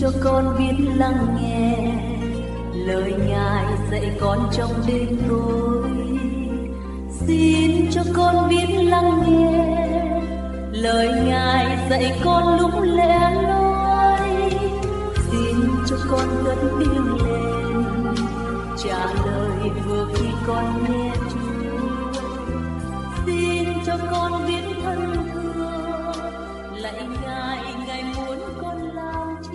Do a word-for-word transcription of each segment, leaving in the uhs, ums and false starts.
cho con biết lắng nghe lời Ngài dạy con trong đêm tối. Xin cho con biết lắng nghe lời Ngài dạy con lúc lẻ loi. Xin cho con cất tiếng lên trả lời vừa khi con nghe Chúa. Xin cho con biết thân thương lạy Ngài, Ngài muốn con làm chi.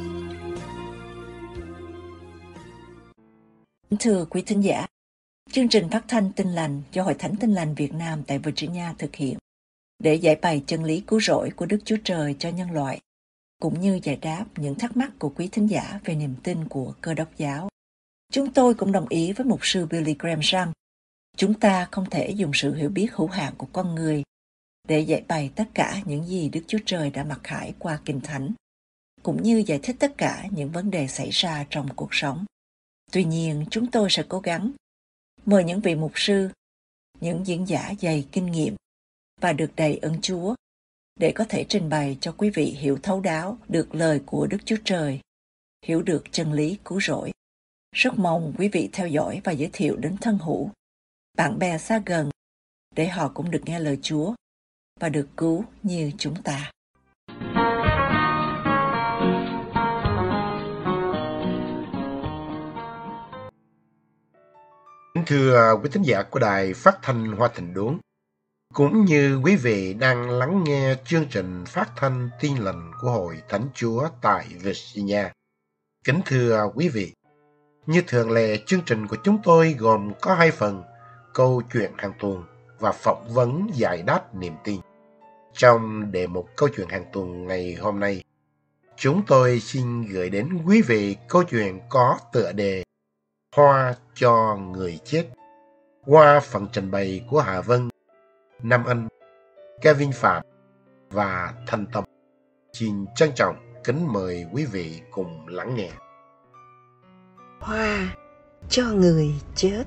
Thưa quý thính giả, chương trình phát thanh Tin Lành do Hội Thánh Tin Lành Việt Nam tại Virginia thực hiện để giải bày chân lý cứu rỗi của Đức Chúa Trời cho nhân loại, cũng như giải đáp những thắc mắc của quý thính giả về niềm tin của Cơ Đốc giáo. Chúng tôi cũng đồng ý với mục sư Billy Graham rằng chúng ta không thể dùng sự hiểu biết hữu hạn của con người để giải bày tất cả những gì Đức Chúa Trời đã mặc khải qua Kinh Thánh, cũng như giải thích tất cả những vấn đề xảy ra trong cuộc sống. Tuy nhiên, chúng tôi sẽ cố gắng mời những vị mục sư, những diễn giả dày kinh nghiệm và được đầy ơn Chúa để có thể trình bày cho quý vị hiểu thấu đáo được lời của Đức Chúa Trời, hiểu được chân lý cứu rỗi. Rất mong quý vị theo dõi và giới thiệu đến thân hữu, bạn bè xa gần để họ cũng được nghe lời Chúa và được cứu như chúng ta. Thưa quý thính giả của đài phát thanh Hoa Thịnh Đốn, cũng như quý vị đang lắng nghe chương trình phát thanh Tin Lành của Hội Thánh Chúa tại Virginia. Kính thưa quý vị, như thường lệ, chương trình của chúng tôi gồm có hai phần: câu chuyện hàng tuần và phỏng vấn giải đáp niềm tin. Trong đề mục câu chuyện hàng tuần ngày hôm nay, chúng tôi xin gửi đến quý vị câu chuyện có tựa đề Hoa cho người chết, qua phần trình bày của Hà Vân, Nam Anh, Kevin Phạm và Thanh Tâm. Xin trân trọng kính mời quý vị cùng lắng nghe. Hoa cho người chết.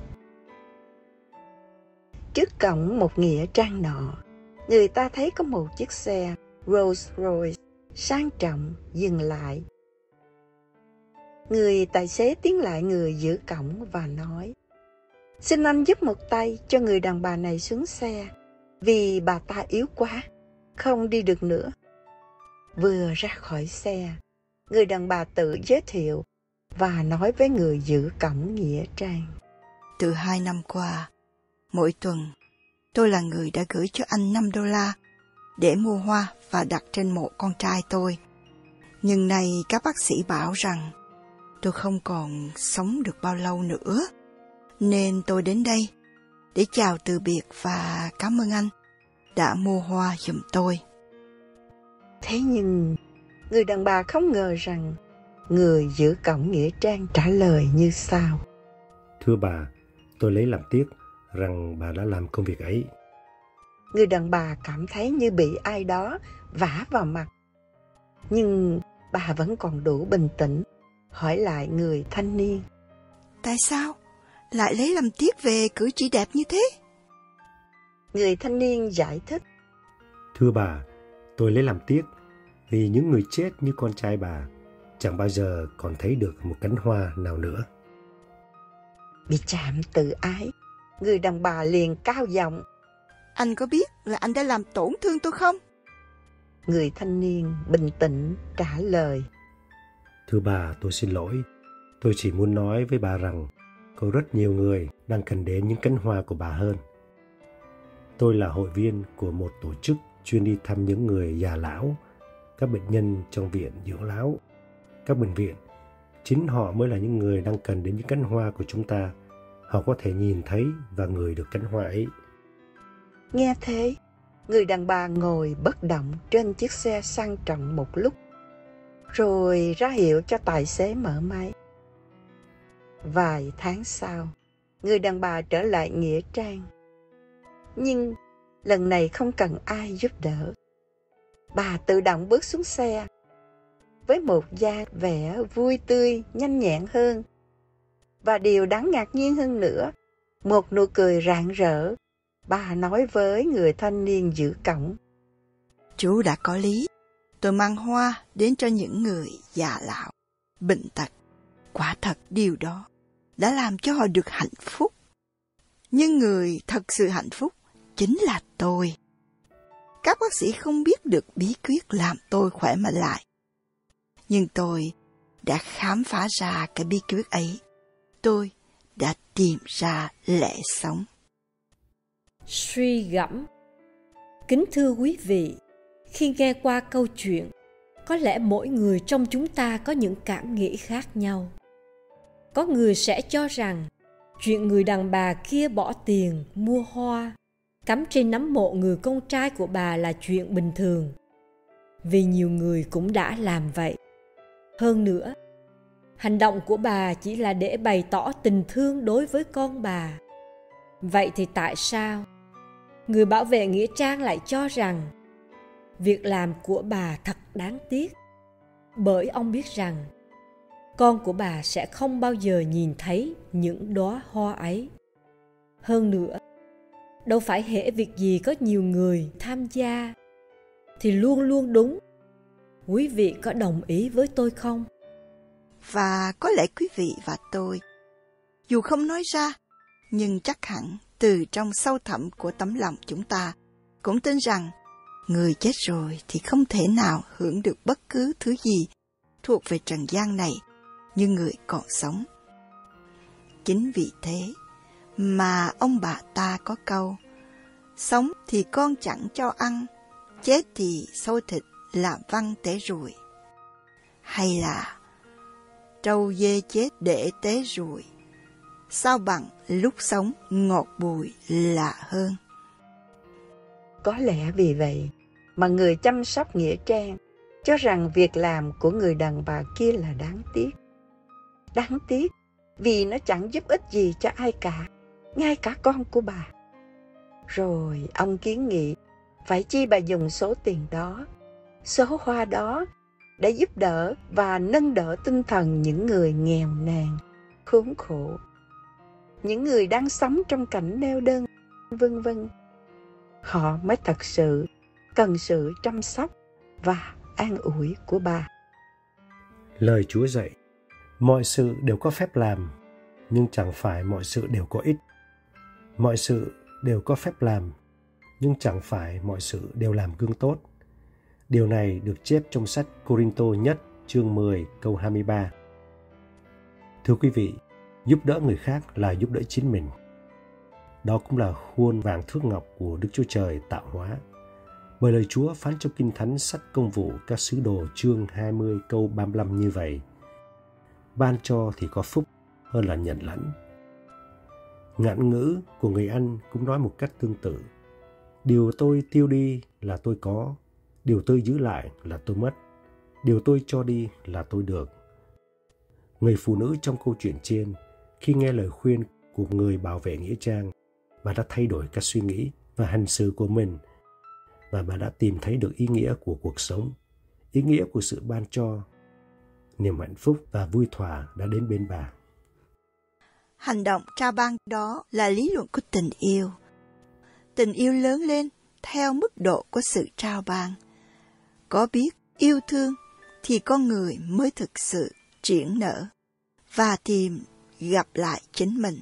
Trước cổng một nghĩa trang nọ, người ta thấy có một chiếc xe Rolls Royce sang trọng dừng lại. Người tài xế tiến lại người giữ cổng và nói: "Xin anh giúp một tay cho người đàn bà này xuống xe, vì bà ta yếu quá, không đi được nữa." Vừa ra khỏi xe, người đàn bà tự giới thiệu và nói với người giữ cổng nghĩa trang: "Từ hai năm qua, mỗi tuần, tôi là người đã gửi cho anh năm đô la để mua hoa và đặt trên mộ con trai tôi. Nhưng nay các bác sĩ bảo rằng tôi không còn sống được bao lâu nữa, nên tôi đến đây để chào từ biệt và cảm ơn anh đã mua hoa giùm tôi." Thế nhưng, người đàn bà không ngờ rằng người giữ cổng nghĩa trang trả lời như sau: "Thưa bà, tôi lấy làm tiếc rằng bà đã làm công việc ấy." Người đàn bà cảm thấy như bị ai đó vả vào mặt. Nhưng bà vẫn còn đủ bình tĩnh, hỏi lại người thanh niên: "Tại sao lại lấy làm tiếc về cử chỉ đẹp như thế?" Người thanh niên giải thích: "Thưa bà, tôi lấy làm tiếc vì những người chết như con trai bà chẳng bao giờ còn thấy được một cánh hoa nào nữa." Bị chạm tự ái, người đàn bà liền cao giọng: "Anh có biết là anh đã làm tổn thương tôi không?" Người thanh niên bình tĩnh trả lời: "Thưa bà, tôi xin lỗi. Tôi chỉ muốn nói với bà rằng có rất nhiều người đang cần đến những cánh hoa của bà hơn. Tôi là hội viên của một tổ chức chuyên đi thăm những người già lão, các bệnh nhân trong viện dưỡng lão, các bệnh viện. Chính họ mới là những người đang cần đến những cánh hoa của chúng ta. Họ có thể nhìn thấy và ngửi được cánh hoa ấy." Nghe thế, người đàn bà ngồi bất động trên chiếc xe sang trọng một lúc, rồi ra hiệu cho tài xế mở máy. Vài tháng sau, người đàn bà trở lại nghĩa trang. Nhưng lần này không cần ai giúp đỡ. Bà tự động bước xuống xe, với một da vẻ vui tươi, nhanh nhẹn hơn. Và điều đáng ngạc nhiên hơn nữa, một nụ cười rạng rỡ, bà nói với người thanh niên giữ cổng: "Chú đã có lý, tôi mang hoa đến cho những người già lão." bệnh tật. Quả thật điều đó đã làm cho họ được hạnh phúc. Nhưng người thật sự hạnh phúc chính là tôi. Các bác sĩ không biết được bí quyết làm tôi khỏe mạnh lại. Nhưng tôi đã khám phá ra cái bí quyết ấy. Tôi đã tìm ra lẽ sống. Suy gẫm. Kính thưa quý vị, khi nghe qua câu chuyện, có lẽ mỗi người trong chúng ta có những cảm nghĩ khác nhau. Có người sẽ cho rằng chuyện người đàn bà kia bỏ tiền mua hoa cắm trên nấm mộ người con trai của bà là chuyện bình thường, vì nhiều người cũng đã làm vậy. Hơn nữa, hành động của bà chỉ là để bày tỏ tình thương đối với con bà. Vậy thì tại sao người bảo vệ nghĩa trang lại cho rằng việc làm của bà thật đáng tiếc? Bởi ông biết rằng con của bà sẽ không bao giờ nhìn thấy những đóa hoa ấy. Hơn nữa, đâu phải hễ việc gì có nhiều người tham gia thì luôn luôn đúng. Quý vị có đồng ý với tôi không? Và có lẽ quý vị và tôi, dù không nói ra, nhưng chắc hẳn từ trong sâu thẳm của tấm lòng chúng ta cũng tin rằng người chết rồi thì không thể nào hưởng được bất cứ thứ gì thuộc về trần gian này như người còn sống. Chính vì thế mà ông bà ta có câu: sống thì con chẳng cho ăn, chết thì xôi thịt làm văn tế ruồi. Hay là trâu dê chết để tế ruồi, sao bằng lúc sống ngọt bùi lạ hơn. Có lẽ vì vậy mà người chăm sóc nghĩa trang cho rằng việc làm của người đàn bà kia là đáng tiếc. Đáng tiếc vì nó chẳng giúp ích gì cho ai cả, ngay cả con của bà. Rồi ông kiến nghị phải chi bà dùng số tiền đó, số hoa đó để giúp đỡ và nâng đỡ tinh thần những người nghèo nàn, khốn khổ, những người đang sống trong cảnh neo đơn, vân vân. Họ mới thật sự cần sự chăm sóc và an ủi của bà. Lời Chúa dạy, mọi sự đều có phép làm, nhưng chẳng phải mọi sự đều có ích. Mọi sự đều có phép làm, nhưng chẳng phải mọi sự đều làm gương tốt. Điều này được chép trong sách Cô-rinh-tô nhất chương mười câu hai mươi ba. Thưa quý vị, giúp đỡ người khác là giúp đỡ chính mình. Đó cũng là khuôn vàng thước ngọc của Đức Chúa Trời tạo hóa. Bởi lời Chúa phán trong Kinh Thánh sách Công vụ các sứ đồ chương hai mươi câu ba mươi lăm như vậy: ban cho thì có phúc hơn là nhận lãnh. Ngạn ngữ của người Anh cũng nói một cách tương tự: điều tôi tiêu đi là tôi có, điều tôi giữ lại là tôi mất, điều tôi cho đi là tôi được. Người phụ nữ trong câu chuyện trên, khi nghe lời khuyên của người bảo vệ nghĩa trang, bà đã thay đổi cách suy nghĩ và hành xử của mình, và bà đã tìm thấy được ý nghĩa của cuộc sống, ý nghĩa của sự ban cho. Niềm hạnh phúc và vui thỏa đã đến bên bà. Hành động trao ban đó là lý luận của tình yêu. Tình yêu lớn lên theo mức độ của sự trao ban. Có biết yêu thương thì con người mới thực sự triển nở và tìm gặp lại chính mình.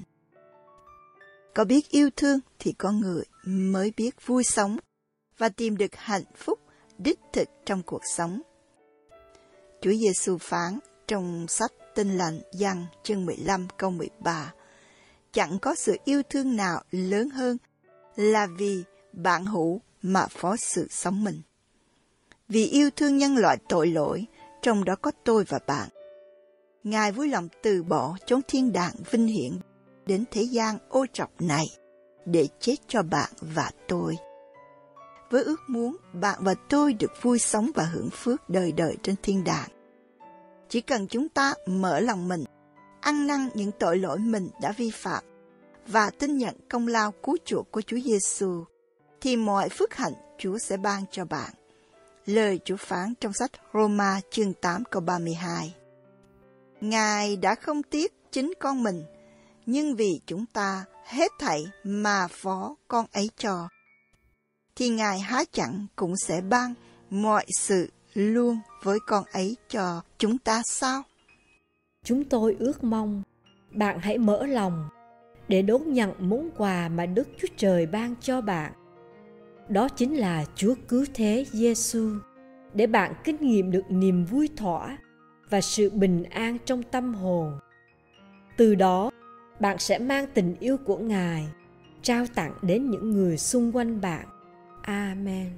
Có biết yêu thương thì con người mới biết vui sống và tìm được hạnh phúc đích thực trong cuộc sống. Chúa Giêsu phán trong sách Tin lành Giăng chương mười lăm câu mười ba: chẳng có sự yêu thương nào lớn hơn là vì bạn hữu mà phó sự sống mình. Vì yêu thương nhân loại tội lỗi, trong đó có tôi và bạn, Ngài vui lòng từ bỏ chốn thiên đàng vinh hiển đến thế gian ô trọc này để chết cho bạn và tôi, với ước muốn bạn và tôi được vui sống và hưởng phước đời đời trên thiên đàng. Chỉ cần chúng ta mở lòng mình, ăn năn những tội lỗi mình đã vi phạm và tin nhận công lao cứu chuộc của Chúa Giêsu, thì mọi phước hạnh Chúa sẽ ban cho bạn. Lời Chúa phán trong sách Roma chương tám câu ba mươi hai. Ngài đã không tiếc chính con mình, nhưng vì chúng ta hết thảy mà phó con ấy cho, thì Ngài há chẳng cũng sẽ ban mọi sự luôn với con ấy cho chúng ta sao? chúng tôi ước mong bạn hãy mở lòng để đón nhận món quà mà Đức Chúa Trời ban cho bạn. Đó chính là Chúa Cứu Thế Giêsu, để bạn kinh nghiệm được niềm vui thỏa và sự bình an trong tâm hồn. Từ đó, bạn sẽ mang tình yêu của Ngài trao tặng đến những người xung quanh bạn. Amen.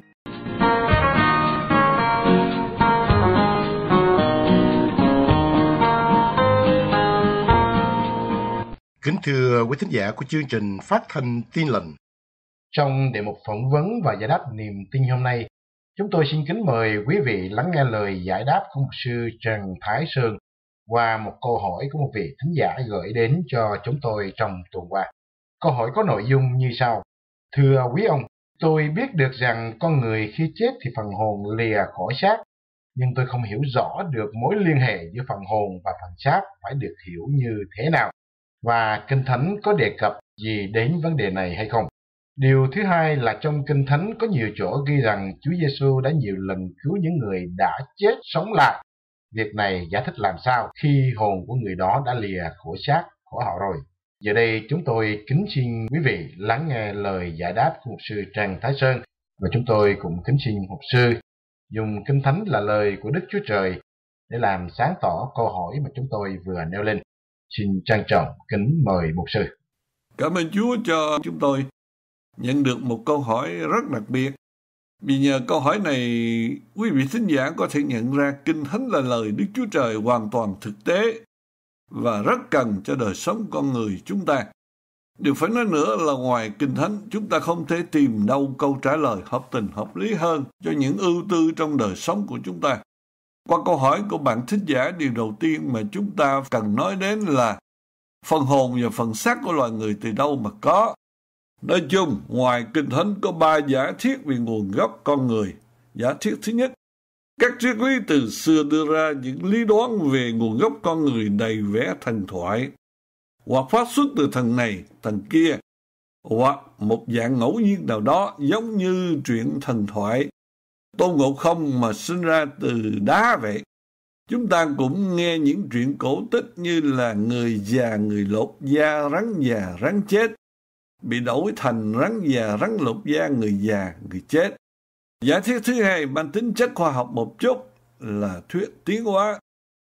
Kính thưa quý thính giả của chương trình Phát thanh Tin lành, trong đề mục phỏng vấn và giải đáp niềm tin hôm nay, chúng tôi xin kính mời quý vị lắng nghe lời giải đáp của mục sư Trần Thái Sơn qua một câu hỏi của một vị thính giả gửi đến cho chúng tôi trong tuần qua. Câu hỏi có nội dung như sau: Thưa quý ông, tôi biết được rằng con người khi chết thì phần hồn lìa khỏi xác, nhưng tôi không hiểu rõ được mối liên hệ giữa phần hồn và phần xác phải được hiểu như thế nào, và Kinh Thánh có đề cập gì đến vấn đề này hay không? Điều thứ hai là trong Kinh Thánh có nhiều chỗ ghi rằng Chúa Giêsu đã nhiều lần cứu những người đã chết sống lại. Việc này giải thích làm sao khi hồn của người đó đã lìa khỏi xác của họ rồi? Giờ đây chúng tôi kính xin quý vị lắng nghe lời giải đáp của mục sư Trần Thái Sơn, và chúng tôi cũng kính xin mục sư dùng Kinh Thánh là lời của Đức Chúa Trời để làm sáng tỏ câu hỏi mà chúng tôi vừa nêu lên. Xin trân trọng kính mời mục sư. Cảm ơn Chúa cho chúng tôi nhận được một câu hỏi rất đặc biệt. Vì nhờ câu hỏi này, quý vị thính giả có thể nhận ra Kinh Thánh là lời Đức Chúa Trời hoàn toàn thực tế và rất cần cho đời sống con người chúng ta. Điều phải nói nữa là ngoài Kinh Thánh, chúng ta không thể tìm đâu câu trả lời hợp tình hợp lý hơn cho những ưu tư trong đời sống của chúng ta. Qua câu hỏi của bạn thính giả, điều đầu tiên mà chúng ta cần nói đến là phần hồn và phần xác của loài người từ đâu mà có. Nói chung, ngoài Kinh Thánh có ba giả thiết về nguồn gốc con người. Giả thiết thứ nhất, các triết lý từ xưa đưa ra những lý đoán về nguồn gốc con người đầy vẻ thần thoại, hoặc phát xuất từ thần này, thần kia, hoặc một dạng ngẫu nhiên nào đó giống như chuyện thần thoại Tôn Ngộ Không mà sinh ra từ đá vậy. Chúng ta cũng nghe những chuyện cổ tích như là người già người lột da, rắn già rắn chết, bị đổi thành rắn già rắn lột da, người già người chết. Giả thiết thứ hai mang tính chất khoa học một chút là thuyết tiến hóa,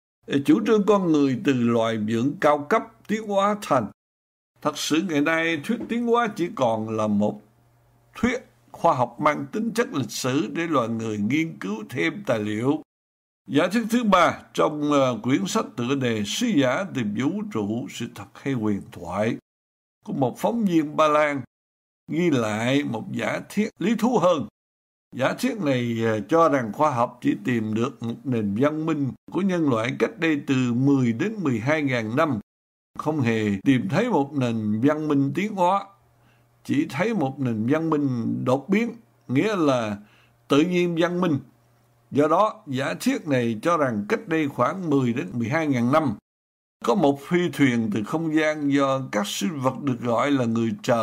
chủ trương con người từ loài vượn cao cấp tiến hóa thành. Thật sự ngày nay thuyết tiến hóa chỉ còn là một thuyết khoa học mang tính chất lịch sử để loài người nghiên cứu thêm tài liệu. Giả thuyết thứ ba trong uh, quyển sách tựa đề Sứ giả tìm vũ trụ, sự thật hay huyền thoại của một phóng viên Ba Lan ghi lại một giả thiết lý thú hơn. Giả thiết này uh, cho rằng khoa học chỉ tìm được một nền văn minh của nhân loại cách đây từ mười đến mười hai nghìn năm, không hề tìm thấy một nền văn minh tiến hóa, chỉ thấy một nền văn minh đột biến, nghĩa là tự nhiên văn minh. Do đó, giả thiết này cho rằng cách đây khoảng mười đến mười hai nghìn năm, có một phi thuyền từ không gian do các sinh vật được gọi là người trời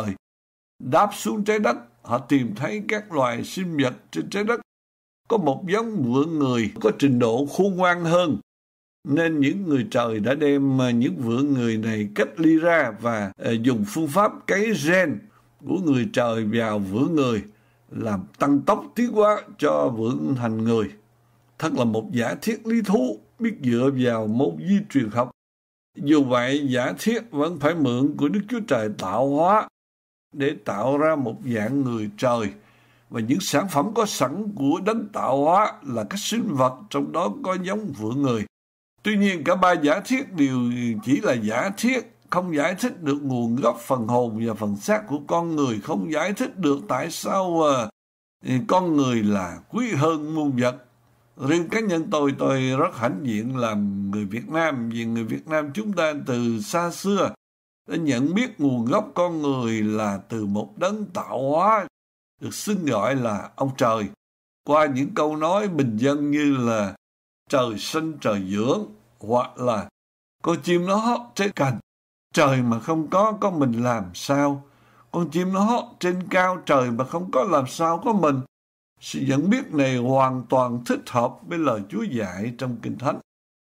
đáp xuống trái đất. Họ tìm thấy các loài sinh vật trên trái đất có một giống vượn người có trình độ khôn ngoan hơn, nên những người trời đã đem những vượn người này cách ly ra và dùng phương pháp cấy gen của người trời vào vượn người, làm tăng tốc tiến hóa cho vượn thành người. Thật là một giả thiết lý thú biết dựa vào môn di truyền học. Dù vậy, giả thiết vẫn phải mượn của Đức Chúa Trời tạo hóa để tạo ra một dạng người trời, và những sản phẩm có sẵn của đấng tạo hóa là các sinh vật, trong đó có giống vượn người. Tuy nhiên, cả ba giả thiết đều chỉ là giả thiết, không giải thích được nguồn gốc phần hồn và phần xác của con người, không giải thích được tại sao uh, con người là quý hơn muôn vật. Riêng cá nhân tôi, tôi rất hãnh diện làm người Việt Nam, vì người Việt Nam chúng ta từ xa xưa đã nhận biết nguồn gốc con người là từ một đấng tạo hóa, được xưng gọi là ông trời, qua những câu nói bình dân như là trời sinh trời dưỡng, hoặc là con chim nó hót trên cành, trời mà không có, có mình làm sao? Con chim nó hót trên cao, trời mà không có làm sao có mình? Sự nhận biết này hoàn toàn thích hợp với lời Chúa dạy trong Kinh Thánh.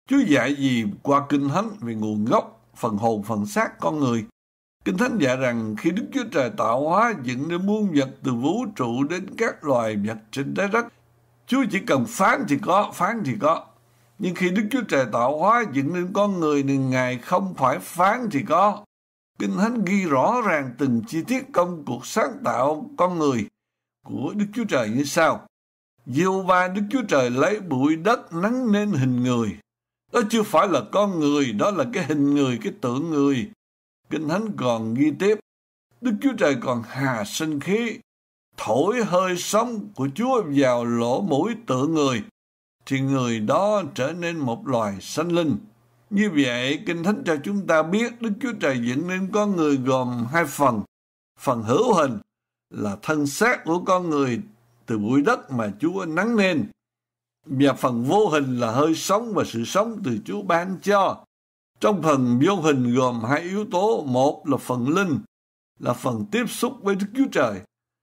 Chúa dạy gì qua Kinh Thánh về nguồn gốc, phần hồn, phần xác con người? Kinh Thánh dạy rằng khi Đức Chúa Trời tạo hóa dựng nên muôn vật từ vũ trụ đến các loài vật trên trái đất, Chúa chỉ cần phán thì có, phán thì có. Nhưng khi Đức Chúa Trời tạo hóa dựng nên con người thì Ngài không phải phán thì có. Kinh Thánh ghi rõ ràng từng chi tiết công cuộc sáng tạo con người của Đức Chúa Trời như sau. Giê-hô-va Đức Chúa Trời lấy bụi đất nắng nên hình người. Đó chưa phải là con người, đó là cái hình người, cái tượng người. Kinh Thánh còn ghi tiếp, Đức Chúa Trời còn hà sinh khí, thổi hơi sống của Chúa vào lỗ mũi tượng người, thì người đó trở nên một loài sanh linh. Như vậy, Kinh Thánh cho chúng ta biết Đức Chúa Trời dựng nên con người gồm hai phần. Phần hữu hình là thân xác của con người từ bụi đất mà Chúa nắng nên, và phần vô hình là hơi sống và sự sống từ Chúa ban cho. Trong phần vô hình gồm hai yếu tố, một là phần linh, là phần tiếp xúc với Đức Chúa Trời.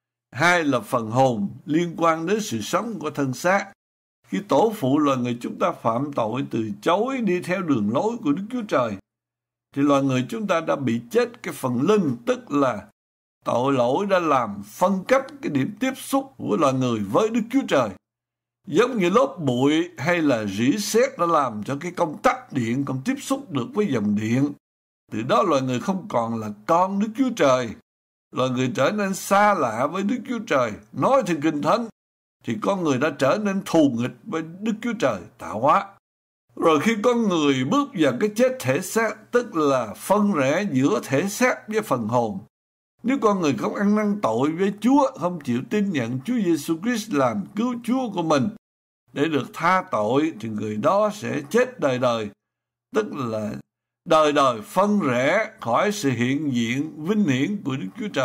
Hai là phần hồn, liên quan đến sự sống của thân xác. Khi tổ phụ loài người chúng ta phạm tội từ chối đi theo đường lối của Đức Chúa Trời, thì loài người chúng ta đã bị chết cái phần linh, tức là tội lỗi đã làm phân cách cái điểm tiếp xúc của loài người với Đức Chúa Trời. Giống như lớp bụi hay là rỉ sét đã làm cho cái công tắc điện còn tiếp xúc được với dòng điện. Từ đó loài người không còn là con Đức Chúa Trời. Loài người trở nên xa lạ với Đức Chúa Trời. Nói theo Kinh Thánh thì con người đã trở nên thù nghịch với Đức Chúa Trời tạo hóa. Rồi khi con người bước vào cái chết thể xác, tức là phân rẽ giữa thể xác với phần hồn. Nếu con người không ăn năn tội với Chúa, không chịu tin nhận Chúa Giêsu Christ làm cứu Chúa của mình để được tha tội, thì người đó sẽ chết đời đời, tức là đời đời phân rẽ khỏi sự hiện diện vinh hiển của Đức Chúa Trời,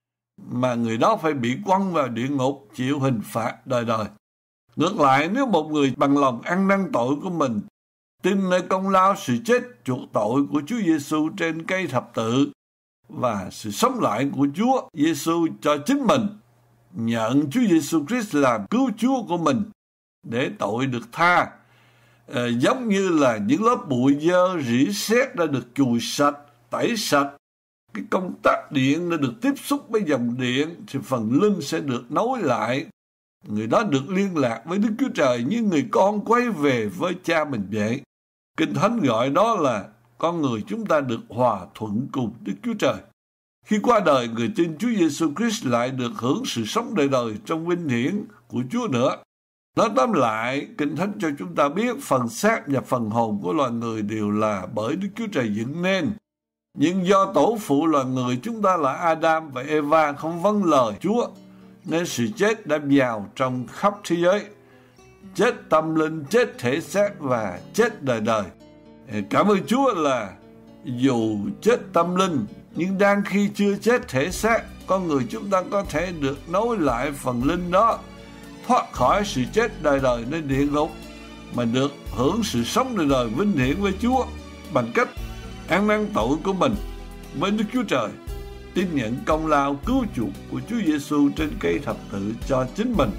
mà người đó phải bị quăng vào địa ngục chịu hình phạt đời đời. Ngược lại, nếu một người bằng lòng ăn năn tội của mình, tin nơi công lao sự chết chuộc tội của Chúa Giêsu trên cây thập tự và sự sống lại của Chúa Giêsu cho chính mình, nhận Chúa Giêsu Christ làm cứu Chúa của mình để tội được tha, à, giống như là những lớp bụi dơ rỉ sét đã được chùi sạch, tẩy sạch, cái công tắc điện đã được tiếp xúc với dòng điện, thì phần linh sẽ được nối lại. Người đó được liên lạc với Đức Chúa Trời như người con quay về với cha mình vậy. Kinh Thánh gọi đó là con người chúng ta được hòa thuận cùng Đức Chúa Trời. Khi qua đời, người tin Chúa Giêsu Christ lại được hưởng sự sống đời đời trong vinh hiển của Chúa nữa. Nói tóm lại, Kinh Thánh cho chúng ta biết phần xác và phần hồn của loài người đều là bởi Đức Chúa Trời dựng nên. Nhưng do tổ phụ loài người chúng ta là Adam và Eva không vâng lời Chúa, nên sự chết đã vào trong khắp thế giới. Chết tâm linh, chết thể xác và chết đời đời. Cảm ơn Chúa là dù chết tâm linh, nhưng đang khi chưa chết thể xác, con người chúng ta có thể được nối lại phần linh đó, thoát khỏi sự chết đời đời nơi địa ngục, mà được hưởng sự sống đời đời vinh hiển với Chúa bằng cách ăn năn tội của mình với Đức Chúa Trời, tin nhận công lao cứu chuộc của Chúa Giêsu trên cây thập tự cho chính mình.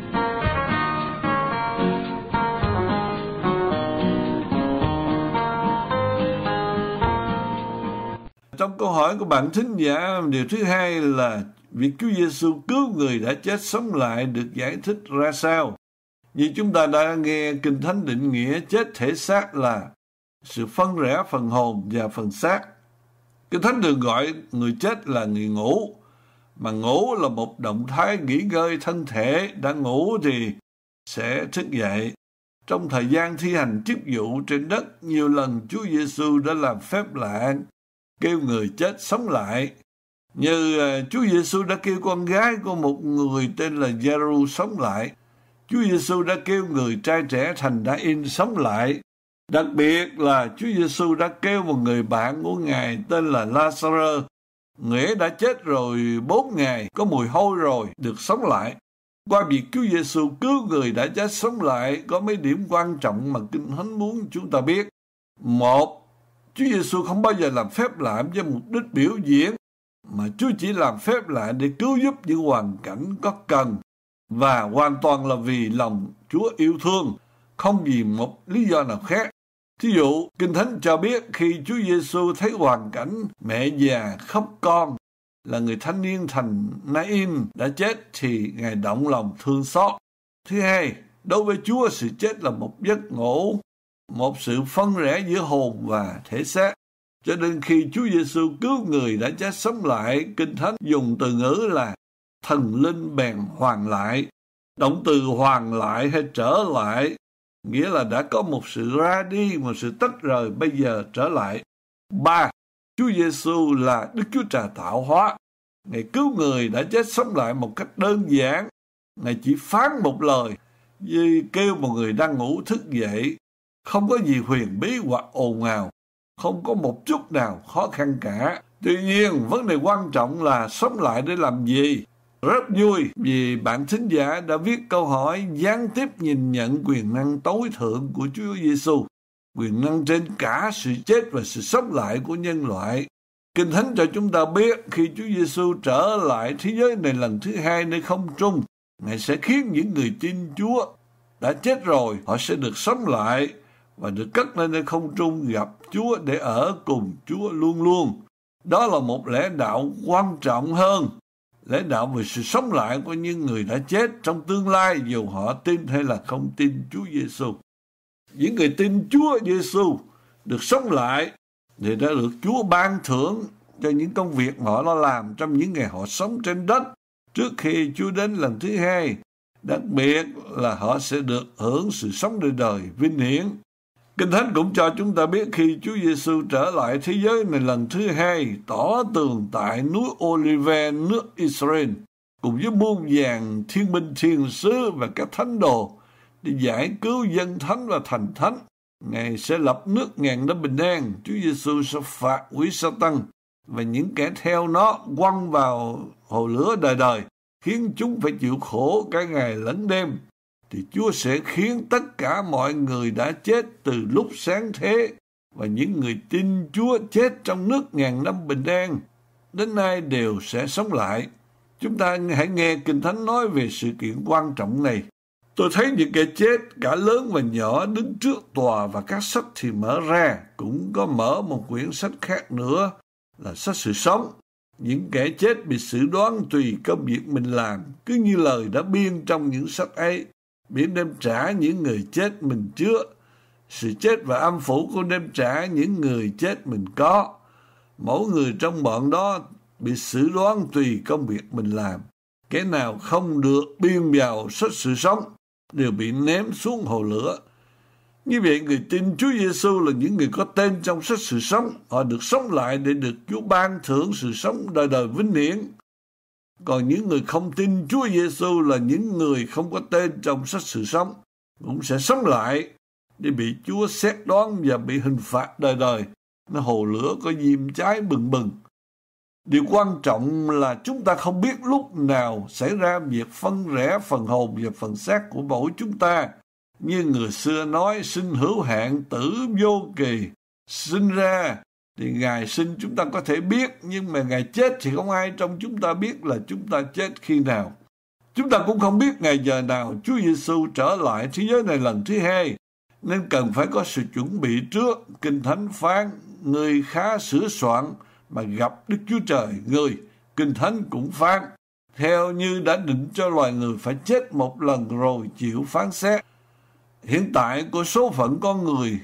Trong câu hỏi của bạn thính giả, điều thứ hai là việc Chúa Giêsu cứu người đã chết sống lại được giải thích ra sao? Như chúng ta đã nghe Kinh Thánh định nghĩa chết thể xác là sự phân rẽ phần hồn và phần xác. Kinh Thánh thường gọi người chết là người ngủ, mà ngủ là một động thái nghỉ ngơi thân thể. Đã ngủ thì sẽ thức dậy. Trong thời gian thi hành chức vụ trên đất, nhiều lần Chúa Giêsu đã làm phép lạ kêu người chết sống lại. Như uh, Chúa Giêsu đã kêu con gái của một người tên là Giê-ru sống lại. Chúa Giêsu đã kêu người trai trẻ thành Đa-in sống lại. Đặc biệt là Chúa Giêsu đã kêu một người bạn của Ngài tên là La-sa-rơ. Người ấy đã chết rồi bốn ngày, có mùi hôi rồi, được sống lại. Qua việc Chúa Giêsu cứu người đã chết sống lại, có mấy điểm quan trọng mà Kinh Thánh muốn chúng ta biết. Một, Chúa Giêsu không bao giờ làm phép lạ với mục đích biểu diễn, mà Chúa chỉ làm phép lạ để cứu giúp những hoàn cảnh có cần, và hoàn toàn là vì lòng Chúa yêu thương, không vì một lý do nào khác. Thí dụ, Kinh Thánh cho biết khi Chúa Giêsu thấy hoàn cảnh mẹ già khóc con là người thanh niên thành Nain đã chết thì Ngài động lòng thương xót. Thứ hai, đối với Chúa, sự chết là một giấc ngủ, một sự phân rẽ giữa hồn và thể xác. Cho nên khi Chúa Giêsu cứu người đã chết sống lại, Kinh Thánh dùng từ ngữ là thần linh bèn hoàn lại. Động từ hoàn lại hay trở lại nghĩa là đã có một sự ra đi, một sự tách rời, bây giờ trở lại. Ba, Chúa Giêsu là Đức Chúa Trời tạo hóa. Ngài cứu người đã chết sống lại một cách đơn giản. Ngài chỉ phán một lời, như kêu một người đang ngủ thức dậy. Không có gì huyền bí hoặc ồn ào, không có một chút nào khó khăn cả. Tuy nhiên, vấn đề quan trọng là sống lại để làm gì? Rất vui vì bạn thính giả đã viết câu hỏi gián tiếp nhìn nhận quyền năng tối thượng của Chúa Giêsu, quyền năng trên cả sự chết và sự sống lại của nhân loại. Kinh Thánh cho chúng ta biết khi Chúa Giêsu trở lại thế giới này lần thứ hai nơi không trung, Ngài sẽ khiến những người tin Chúa đã chết rồi, họ sẽ được sống lại và được cất lên nơi không trung gặp Chúa để ở cùng Chúa luôn luôn. Đó là một lẽ đạo quan trọng hơn, lẽ đạo về sự sống lại của những người đã chết trong tương lai, dù họ tin hay là không tin Chúa Giêsu. Những người tin Chúa Giêsu được sống lại thì đã được Chúa ban thưởng cho những công việc mà họ đã làm trong những ngày họ sống trên đất trước khi Chúa đến lần thứ hai. Đặc biệt là họ sẽ được hưởng sự sống đời đời vinh hiển. Kinh Thánh cũng cho chúng ta biết khi Chúa Giêsu trở lại thế giới này lần thứ hai, tỏ tường tại núi Olive nước Israel, cùng với muôn vàng thiên binh thiên sứ và các thánh đồ để giải cứu dân thánh và thành thánh. Ngài sẽ lập nước ngàn năm bình an. Chúa Giêsu sẽ phạt hủy Sa-tăng và những kẻ theo nó quăng vào hồ lửa đời đời, khiến chúng phải chịu khổ cả ngày lẫn đêm. Thì Chúa sẽ khiến tất cả mọi người đã chết từ lúc sáng thế và những người tin Chúa chết trong nước ngàn năm bình an đến nay đều sẽ sống lại. Chúng ta hãy nghe Kinh Thánh nói về sự kiện quan trọng này. Tôi thấy những kẻ chết, cả lớn và nhỏ, đứng trước tòa và các sách thì mở ra. Cũng có mở một quyển sách khác nữa là sách sự sống. Những kẻ chết bị xử đoán tùy công việc mình làm, cứ như lời đã biên trong những sách ấy. Biển đem trả những người chết mình chứa. Sự chết và âm phủ cũng đem trả những người chết mình có. Mỗi người trong bọn đó bị xử đoán tùy công việc mình làm. Kẻ nào không được biên vào sách sự sống đều bị ném xuống hồ lửa. Như vậy, người tin Chúa Giêsu là những người có tên trong sách sự sống. Họ được sống lại để được Chúa ban thưởng sự sống đời đời vinh hiển. Còn những người không tin Chúa Giêsu là những người không có tên trong sách sự sống, cũng sẽ sống lại để bị Chúa xét đoán và bị hình phạt đời đời. Nó hồ lửa có diêm cháy bừng bừng. Điều quan trọng là chúng ta không biết lúc nào xảy ra việc phân rẽ phần hồn và phần xác của mỗi chúng ta. Như người xưa nói, sinh hữu hạn, tử vô kỳ. Sinh ra thì ngày sinh chúng ta có thể biết, nhưng mà ngày chết thì không ai trong chúng ta biết là chúng ta chết khi nào. Chúng ta cũng không biết ngày giờ nào Chúa Giêsu trở lại thế giới này lần thứ hai, nên cần phải có sự chuẩn bị trước. Kinh Thánh phán, người khá sửa soạn mà gặp Đức Chúa Trời người. Kinh Thánh cũng phán, theo như đã định cho loài người phải chết một lần rồi chịu phán xét. Hiện tại của số phận con người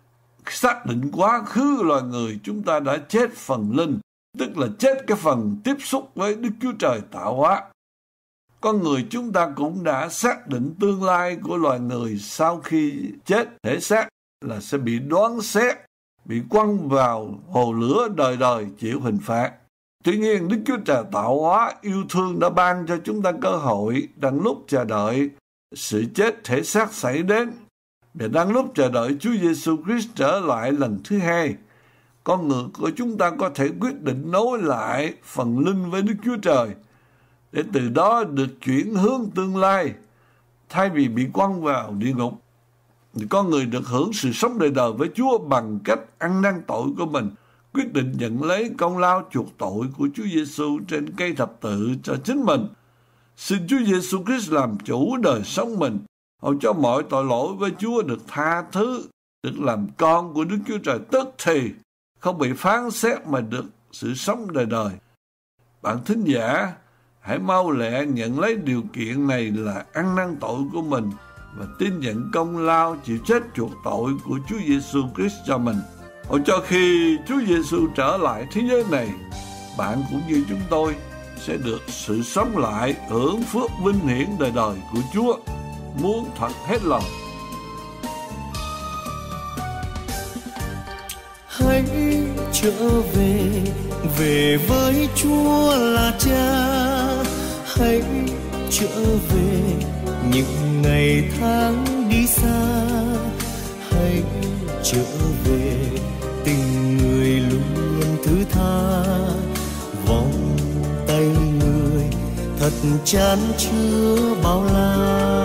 xác định quá khứ loài người chúng ta đã chết phần linh, tức là chết cái phần tiếp xúc với Đức Chúa Trời tạo hóa. Con người chúng ta cũng đã xác định tương lai của loài người sau khi chết thể xác là sẽ bị đoán xét, bị quăng vào hồ lửa đời đời chịu hình phạt. Tuy nhiên, Đức Chúa Trời tạo hóa yêu thương đã ban cho chúng ta cơ hội đang lúc chờ đợi sự chết thể xác xảy đến, để đang lúc chờ đợi Chúa Giêsu Christ trở lại lần thứ hai. Con người của chúng ta có thể quyết định nối lại phần linh với Đức Chúa Trời, để từ đó được chuyển hướng tương lai. Thay vì bị quăng vào địa ngục, thì con người được hưởng sự sống đời đời với Chúa bằng cách ăn năn tội của mình, quyết định nhận lấy công lao chuộc tội của Chúa Giêsu trên cây thập tự cho chính mình. Xin Chúa Giêsu Christ làm chủ đời sống mình, hầu cho mọi tội lỗi với Chúa được tha thứ, được làm con của Đức Chúa Trời tức thì, không bị phán xét mà được sự sống đời đời. Bạn thính giả, hãy mau lẹ nhận lấy điều kiện này là ăn năn tội của mình và tin nhận công lao chịu chết chuộc tội của Chúa Giêsu Christ cho mình. Hoặc cho khi Chúa Giêsu trở lại thế giới này, bạn cũng như chúng tôi sẽ được sự sống lại, hưởng phước vinh hiển đời đời của Chúa. Muốn thật hết lòng. Hãy trở về, về với Chúa là Cha. Hãy trở về những ngày tháng đi xa. Hãy trở về tình người luôn thứ tha. Vòng tay người thật chan chứa bao la.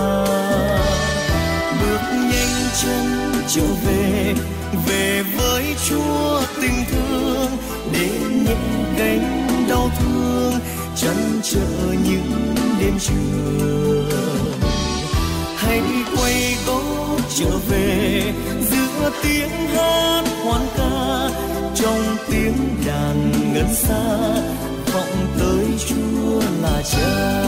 Bước nhanh chân trở về, về với Chúa tình thương, để những cánh đau thương chăn trở những đêm trường. Hãy quay gót trở về giữa tiếng hát hoan ca, trong tiếng đàn ngân xa vọng tới Chúa là Cha.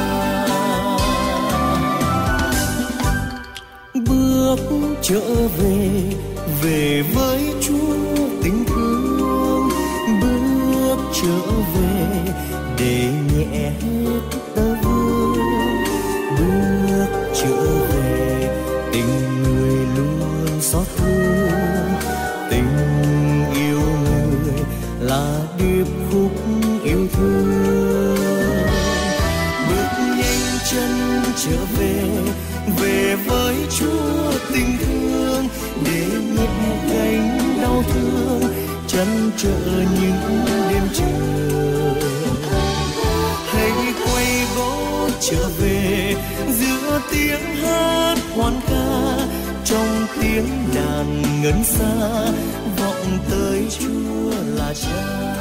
Bước trở về, về với Chúa tình thương. Bước trở về để nhẹ hết tơ vương. Bước trở về tình người luôn xót thương. Tình yêu người là điệp khúc yêu thương. Bước nhanh chân trở về, về với Chúa tình thương, để nhẹ cánh đau thương chăn trở những đêm trường. Hãy quay gót trở về giữa tiếng hát hoan ca, trong tiếng đàn ngân xa vọng tới Chúa là Cha.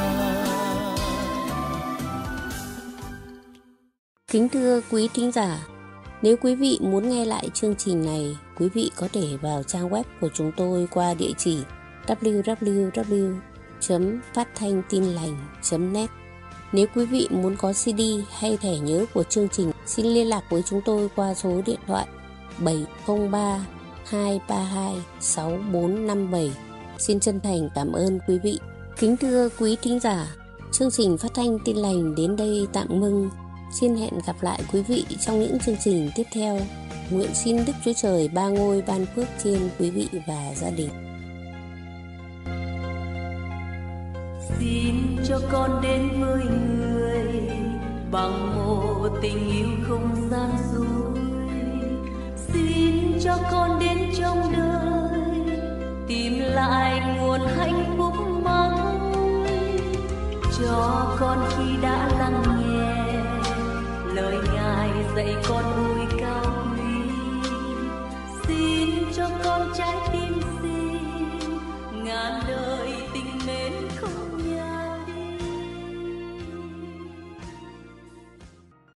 Kính thưa quý thính giả, nếu quý vị muốn nghe lại chương trình này, quý vị có thể vào trang web của chúng tôi qua địa chỉ w w w chấm phát thanh tin lành chấm net. Nếu quý vị muốn có xê đê hay thẻ nhớ của chương trình, xin liên lạc với chúng tôi qua số điện thoại bảy không ba hai ba hai sáu bốn năm bảy. Xin chân thành cảm ơn quý vị. Kính thưa quý thính giả, chương trình phát thanh tin lành đến đây tạm ngưng. Xin hẹn gặp lại quý vị trong những chương trình tiếp theo. Nguyện xin Đức Chúa Trời ba ngôi ban phước trên quý vị và gia đình. Xin cho con đến với người bằng một tình yêu không gian dối. Xin cho con đến trong đời tìm lại nguồn hạnh phúc mới. Cho con khi đã lắng nghe lời Ngài dạy con núi cao